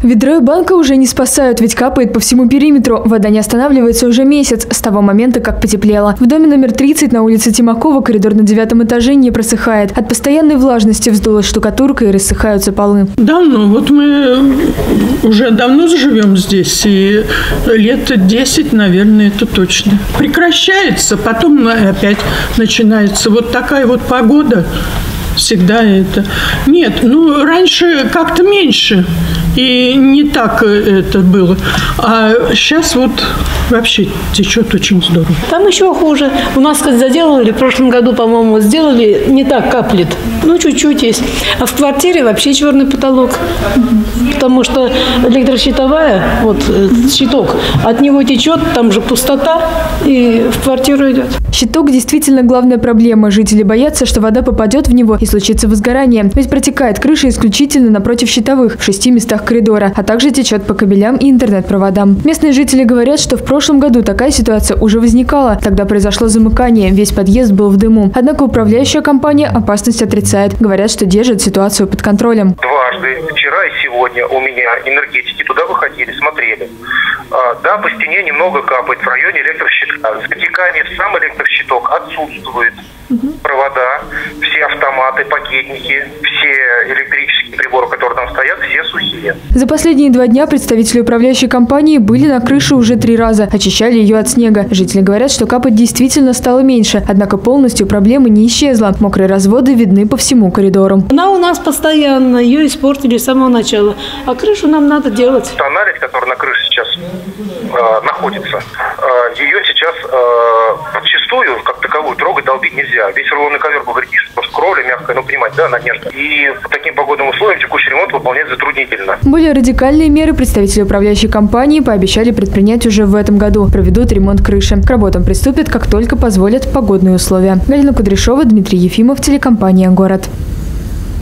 Ведро и банка уже не спасают, ведь капает по всему периметру. Вода не останавливается уже месяц, с того момента, как потеплело. В доме номер 30 на улице Тимакова коридор на 9-м этаже не просыхает. От постоянной влажности вздулась штукатурка и рассыхаются полы. Давно. Вот мы уже давно живем здесь, и лет 10, наверное, это точно. Прекращается, потом опять начинается. Вот такая вот погода. Всегда это. Нет, раньше как-то меньше. И не так это было. А сейчас вот вообще течет очень здорово. Там еще хуже. У нас заделали, в прошлом году, по-моему, сделали, не так каплет. Чуть-чуть есть. А в квартире вообще черный потолок. Потому что электрощитовая, щиток, от него течет, там же пустота, и в квартиру идет. Щиток действительно главная проблема. Жители боятся, что вода попадет в него и случится возгорание. Ведь протекает крыша исключительно напротив щитовых, в 6 местах коридора, а также течет по кабелям и интернет-проводам. Местные жители говорят, что в прошлом году такая ситуация уже возникала. Тогда произошло замыкание, весь подъезд был в дыму. Однако управляющая компания опасность отрицает. Говорят, что держит ситуацию под контролем. Дважды, вчера и сегодня, у меня энергетики туда выходили, смотрели. Да, по стене немного капает в районе электрощитка. Затекание в сам электрощиток отсутствует. Провода, все автоматы, пакетники, все электрические приборы, которые там стоят, все сухие. За последние 2 дня представители управляющей компании были на крыше уже 3 раза, очищали ее от снега. Жители говорят, что капать действительно стало меньше, однако полностью проблема не исчезла. Мокрые разводы видны по всему коридору. Она у нас постоянно, ее испортили с самого начала, а крышу нам надо делать. Та наледь, которая на крыше сейчас находится, ее сейчас подчистую, как таковую, трогать, долбить нельзя. Весь рулонный ковер повредишь, потому что кровля мягкая, понимаете, да, она нежная. И по таким погодным условиям текущий ремонт выполнять затруднительно. Более радикальные меры представители управляющей компании пообещали предпринять уже в этом году. Проведут ремонт крыши. К работам приступят, как только позволят погодные условия. Галина Кудряшова, Дмитрий Ефимов, телекомпания «Город».